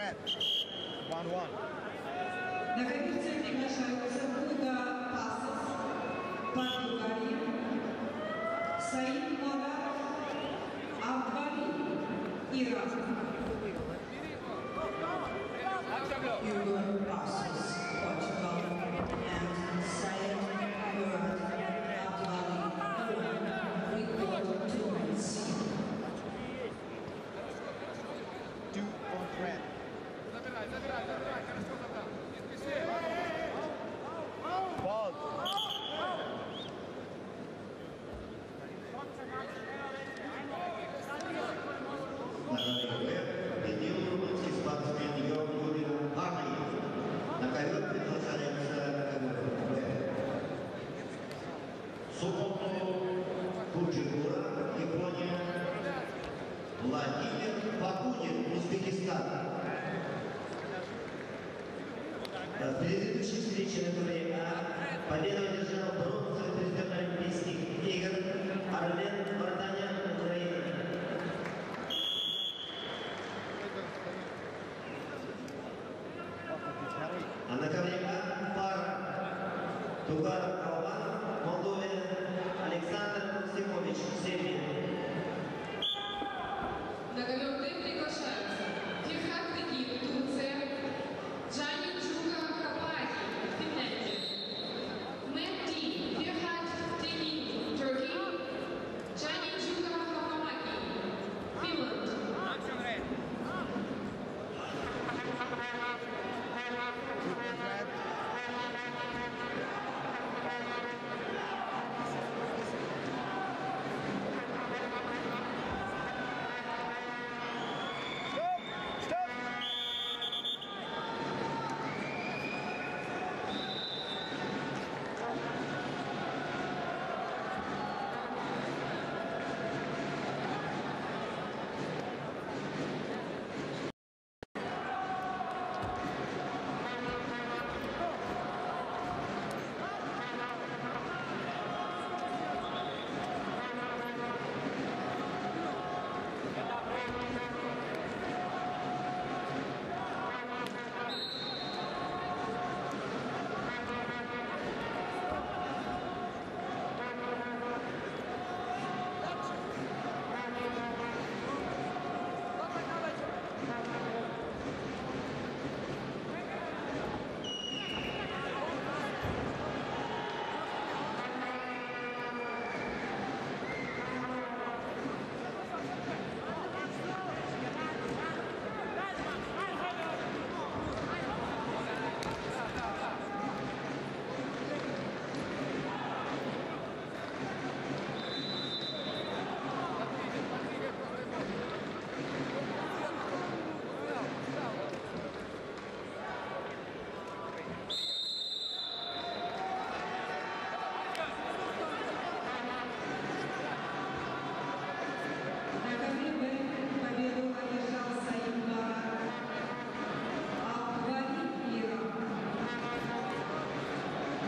set. 1-1. На компетиции приглашаются Гуда Пасос, Португалия, Саид Мурат, Абдвали, Иран. Hugo Passos, Portugal, and Said Murad Abdwali, Iran, report 2 minutes. 2 on red. Ball. Победил румынский спортсмен Юрий Арнаев. На ковер приглашается Субботу Куджигура, Япония, Владимир Бакунин, Узбекистан. В предыдущей встрече на турнире победу одержал бронзовый призер Олимпийских игр Армен Вартанян, Украина. А на ковре пара Тугаров Албан, Молдовия, Александр Максимович, Сербия. На ковер приглашаются Фирхат Тагир, Турция, Джани Джуга Хапаги, Финляндия, Мэтти Фирхат Тагир, Турция, Джани Джуга Хапаги, Финлянд.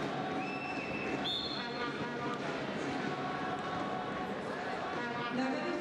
Давай.